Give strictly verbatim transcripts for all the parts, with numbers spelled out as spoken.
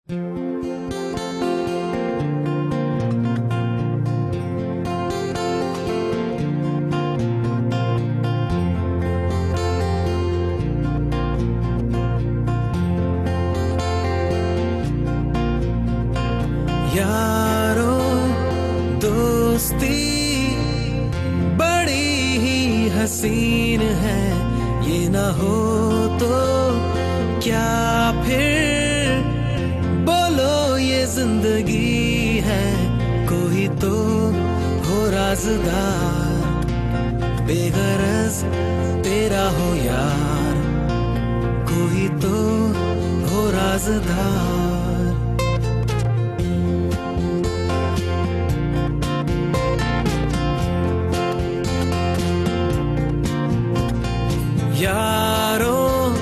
यारो दोस्ती बड़ी ही हसीन है, ये ना हो तो क्या फिर बोलो ये जिंदगी है। कोई तो हो राज़दार, बेगरज तेरा हो यार, कोई तो हो राज़दार। यारो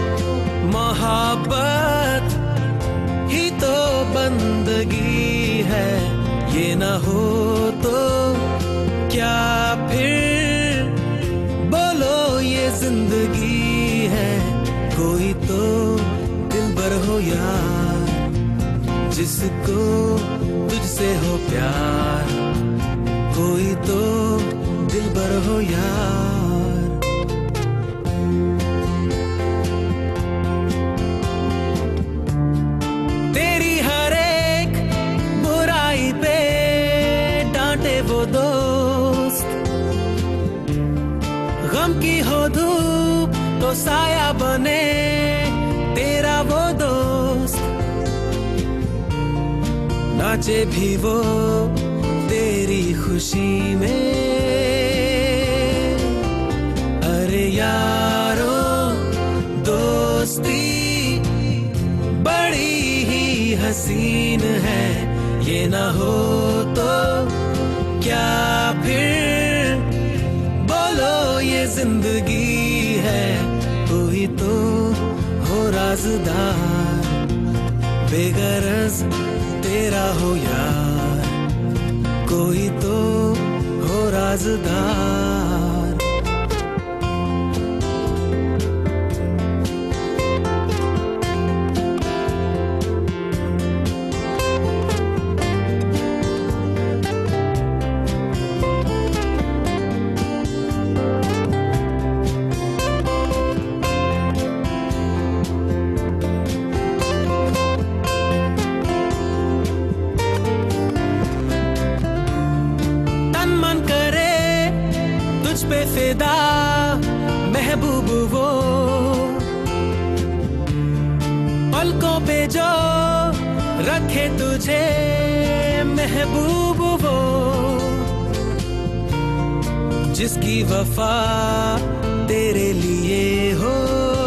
मोहब्बत ही तो बंदगी है, ये ना हो तो क्या फिर बोलो ये जिंदगी है। कोई तो दिलबर हो यार, जिसको तुझसे हो प्यार, कोई तो दिलबर हो यार। वो दोस्त गम की हो धूप तो साया बने, तेरा वो दोस्त नाचे भी वो तेरी खुशी में। अरे यारो दोस्ती बड़ी ही हसीन है, ये ना हो तो क्या फिर बोलो ये जिंदगी है। कोई तो हो राज़दार, बेगरज तेरा हो यार, कोई तो हो राज़दार। मन करे तुझ पे फिदा महबूब वो, पलकों पे जो रखे तुझे महबूब वो, जिसकी वफा तेरे लिए हो।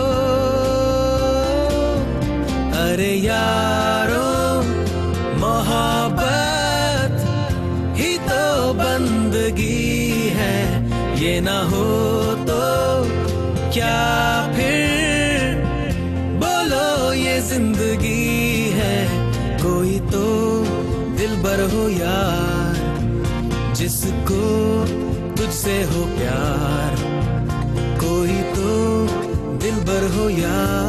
अरे यारो मोहब्बत ही तो बंदगी है, ये ना हो तो क्या फिर बोलो ये जिंदगी है। कोई तो दिलबर हो यार, जिसको तुझसे हो प्यार, कोई तो दिलबर हो यार।